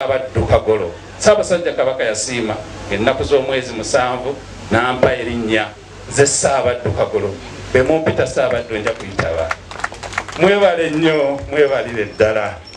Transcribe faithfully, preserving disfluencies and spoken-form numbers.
Abaddu Kagolo Ssaabasajja Kabaka yasiima ennaku z'omwezi musanvu n'ampa erinnya nze Ssaabaddu Kagolo be mumpita Ssaabaddu nja kuyitaba. Mwebale nnyo, mwebalire ddala.